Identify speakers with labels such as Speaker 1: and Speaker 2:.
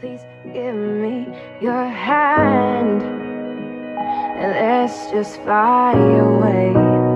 Speaker 1: Please give me your hand and let's just fly away.